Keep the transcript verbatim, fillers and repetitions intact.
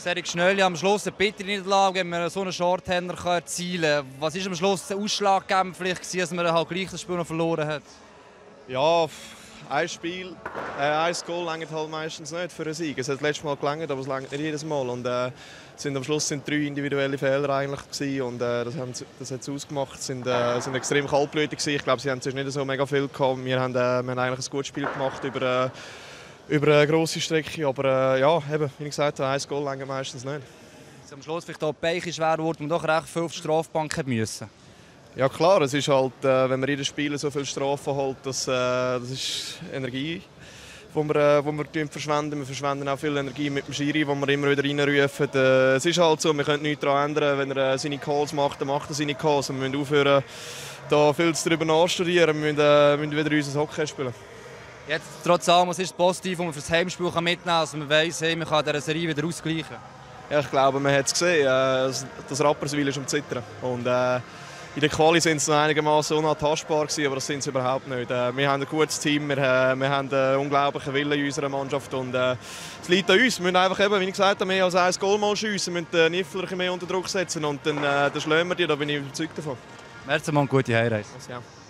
Cedric Schnölli am Schluss eine bittere Niederlage, wenn man so einen Shorthander erzielen kann. Was war am Schluss der ausschlaggebend, vielleicht, dass man halt gleich das Spiel noch verloren hat? Ja, ein Spiel, äh, ein Goal reicht halt meistens nicht für einen Sieg. Es hat das letzte Mal gelangt, aber es reicht nicht jedes Mal. Und, äh, sind am Schluss sind drei individuelle Fehler eigentlich gewesen, und äh, das, haben, das hat es ausgemacht. Sie sind, äh, sind extrem kaltblütig gewesen. Ich glaube, sie haben sonst nicht so mega viel gehabt. Wir haben, äh, wir haben eigentlich ein gutes Spiel gemacht über, äh, über eine grosse Strecke, aber äh, ja, eben, wie ich gesagt habe, ein Goal reicht meistens nicht. Am Schluss vielleicht auch die Beiche schwer geworden und doch recht viel auf die Strafbank müssen. Ja klar, es ist halt, äh, wenn man in den Spielen so viel Strafen holt, das, äh, das ist Energie, die wir, äh, die wir verschwenden. Wir verschwenden auch viel Energie mit dem Schiri, den wir immer wieder reinrufen. Äh, es ist halt so, wir können nichts daran ändern. Wenn er äh, seine Calls macht, dann macht er seine Calls. Und wir müssen aufhören, da viel darüber nachzustudieren. Wir müssen, äh, müssen wieder unser Hockey spielen. Jetzt, trotz allem, was ist das Positive, das man für das Heimspiel mitnehmen kann? Also man weiss, hey, man kann diese Serie wieder ausgleichen. Ja, ich glaube, man hat es gesehen. Äh, das Rapperswil ist am Zittern. Und, äh, in der Quali waren sie noch einigermaßen unantastbar, aber das sind sie überhaupt nicht. Wir haben ein gutes Team, wir, wir haben einen unglaublichen Willen in unserer Mannschaft und äh, es liegt an uns. Wir müssen einfach, eben, wie ich gesagt habe, mehr als ein Goal mal schiessen, wir müssen den Niffler mehr unter Druck setzen und dann, äh, dann schlagen wir die, da bin ich überzeugt davon. Merci, Mann, gute Heimreise. Ja.